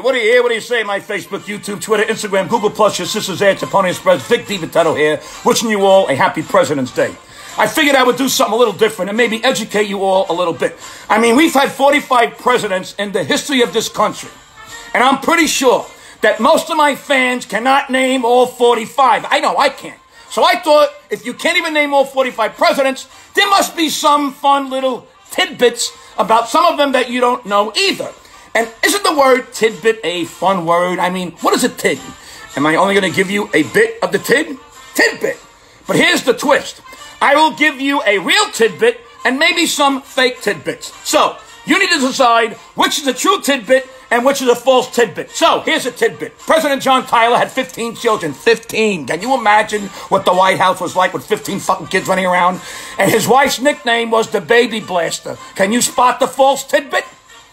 you? What do you hear? What do you say? My Facebook, YouTube, Twitter, Instagram, Google+, your sister's there, Pony Express, Vic DiVitetto here, wishing you all a happy President's Day. I figured I would do something a little different and maybe educate you all a little bit. I mean, we've had 45 presidents in the history of this country, and I'm pretty sure that most of my fans cannot name all 45. I know I can't. So I thought, if you can't even name all 45 presidents, there must be some fun little tidbits about some of them that you don't know either. And isn't the word tidbit a fun word? I mean, what is a tid? Am I only going to give you a bit of the tid? Tidbit. But here's the twist. I will give you a real tidbit and maybe some fake tidbits. So, you need to decide which is a true tidbit and which is a false tidbit. So, here's a tidbit. President John Tyler had 15 children. 15. Can you imagine what the White House was like with 15 fucking kids running around? And his wife's nickname was the Baby Blaster. Can you spot the false tidbit?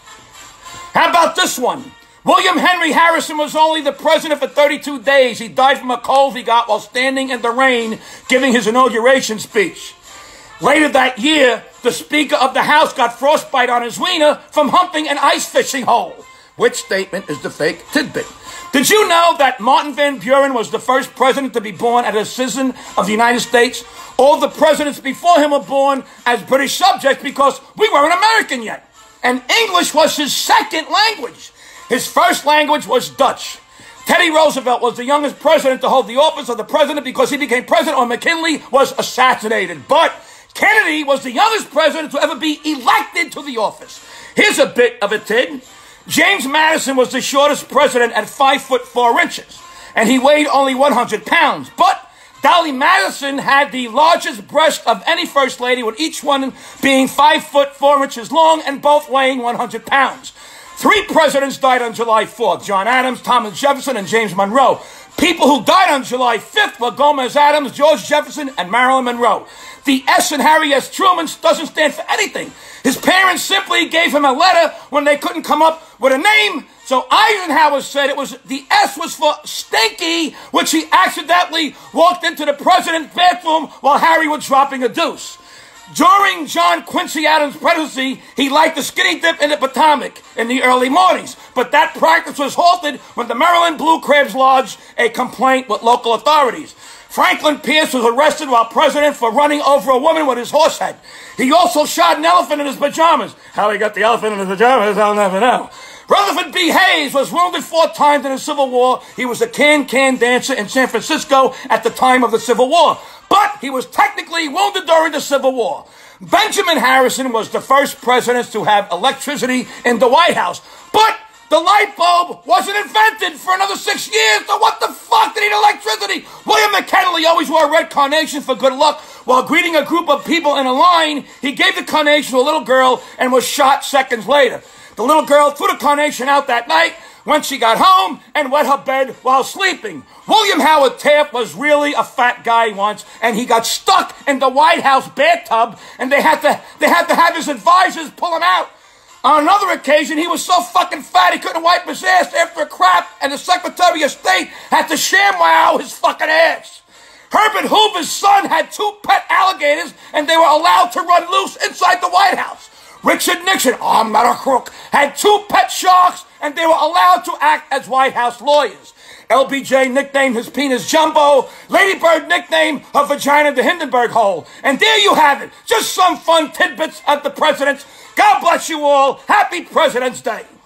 How about this one? William Henry Harrison was only the president for 32 days. He died from a cold he got while standing in the rain giving his inauguration speech. Later that year, the Speaker of the House got frostbite on his wiener from humping an ice fishing hole. Which statement is the fake tidbit? Did you know that Martin Van Buren was the first president to be born as a citizen of the United States? All the presidents before him were born as British subjects because we weren't American yet. And English was his second language. His first language was Dutch. Teddy Roosevelt was the youngest president to hold the office of the president because he became president when McKinley was assassinated. But Kennedy was the youngest president to ever be elected to the office. Here's a bit of a tid. James Madison was the shortest president at 5 foot 4 inches, and he weighed only 100 pounds. But Dolly Madison had the largest breast of any first lady, with each one being 5 foot 4 inches long and both weighing 100 pounds. 3 presidents died on July 4th, John Adams, Thomas Jefferson, and James Monroe. People who died on July 5th were Gomez Adams, George Jefferson, and Marilyn Monroe. The S in Harry S. Truman doesn't stand for anything. His parents simply gave him a letter when they couldn't come up with a name. So Eisenhower said the S was for Stinky, which he accidentally walked into the president's bathroom while Harry was dropping a deuce. During John Quincy Adams' presidency, he liked the skinny dip in the Potomac in the early mornings. But that practice was halted when the Maryland Blue Crabs lodged a complaint with local authorities. Franklin Pierce was arrested while president for running over a woman with his horse head. He also shot an elephant in his pajamas. How he got the elephant in his pajamas, I'll never know. Rutherford B. Hayes was wounded 4 times in the Civil War. He was a can-can dancer in San Francisco at the time of the Civil War. But he was technically wounded during the Civil War. Benjamin Harrison was the first president to have electricity in the White House. But the light bulb wasn't invented for another 6 years, so what the fuck did he need electricity? William McKinley always wore a red carnation for good luck. While greeting a group of people in a line, he gave the carnation to a little girl and was shot seconds later. The little girl threw the carnation out that night when she got home and wet her bed while sleeping. William Howard Taft was really a fat guy once, and he got stuck in the White House bathtub, and they had to have his advisors pull him out. On another occasion, he was so fucking fat he couldn't wipe his ass after a crap, and the Secretary of State had to ShamWow his fucking ass. Herbert Hoover's son had 2 pet alligators, and they were allowed to run loose inside the White House. Richard Nixon, I'm not a crook, had 2 pet sharks, and they were allowed to act as White House lawyers. LBJ nicknamed his penis Jumbo. Lady Bird nicknamed her vagina the Hindenburg hole. And there you have it. Just some fun tidbits of the presidents. God bless you all. Happy President's Day.